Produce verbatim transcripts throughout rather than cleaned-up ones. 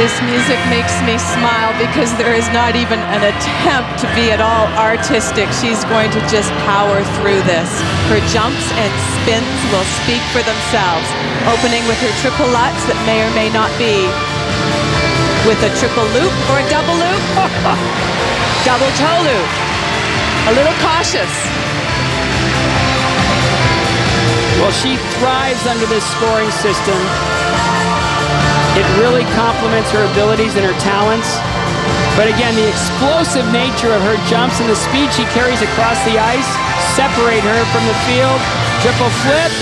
This music makes me smile because there is not even an attempt to be at all artistic. She's going to just power through this. Her jumps and spins will speak for themselves, opening with her triple lutz that may or may not be with a triple loop or a double loop. Double toe loop. A little cautious. Well, she thrives under this scoring system. It really complements her abilities and her talents. But again, the explosive nature of her jumps and the speed she carries across the ice separate her from the field. Triple flip.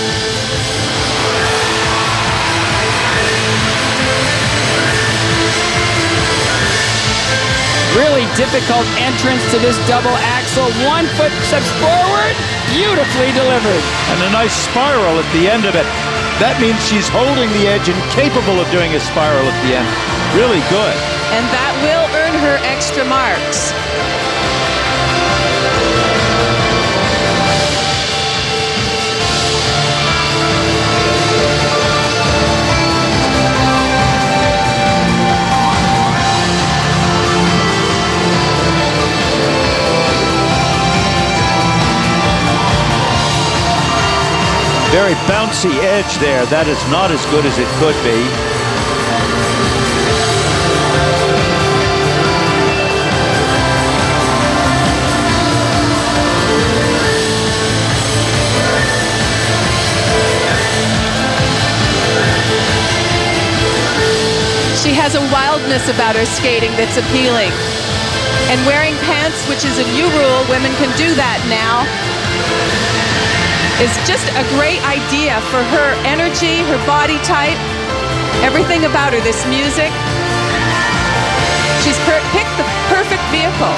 Really difficult entrance to this double axel. One foot steps forward, beautifully delivered. And a nice spiral at the end of it. That means she's holding the edge and capable of doing a spiral at the end. Really good. And that will earn her extra marks. Very bouncy edge there. That is not as good as it could be. She has a wildness about her skating that's appealing. And wearing pants, which is a new rule, women can do that now, is just a great idea for her energy, her body type, everything about her, this music. She's per picked the perfect vehicle.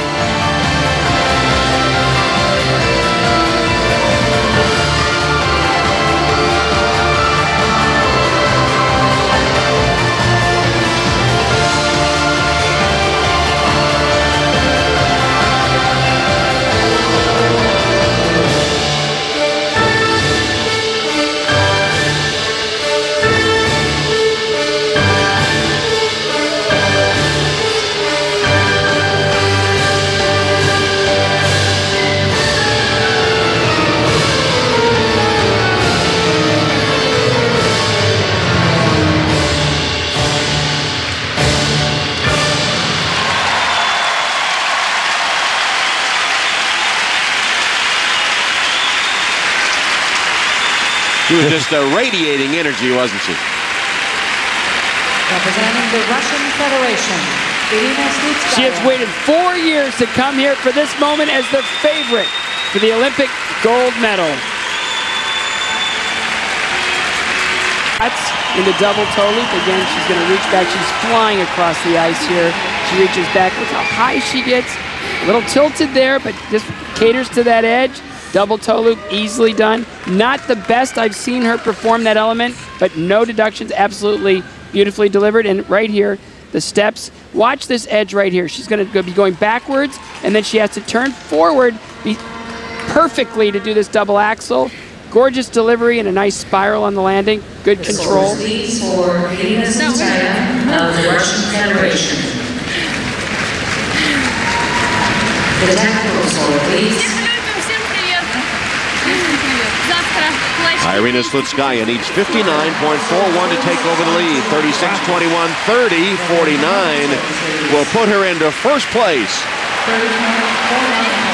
She was just a radiating energy, wasn't she? Representing the Russian Federation, Irina Slutskaya. She has waited four years to come here for this moment as the favorite for the Olympic gold medal. That's in the double toe loop. Again, she's going to reach back. She's flying across the ice here. She reaches back. Look how high she gets. A little tilted there, but just caters to that edge. Double toe loop, easily done. Not the best I've seen her perform that element, but no deductions, absolutely beautifully delivered. And right here, the steps. Watch this edge right here. She's going to be going backwards, and then she has to turn forward be perfectly to do this double axel. Gorgeous delivery and a nice spiral on the landing. Good control. Please for Irina Slutskaya of the Russian Federation. The technical score, please. Irina Slutskaya needs fifty-nine point four one to take over the lead. thirty-six twenty-one, thirty forty-nine will put her into first place.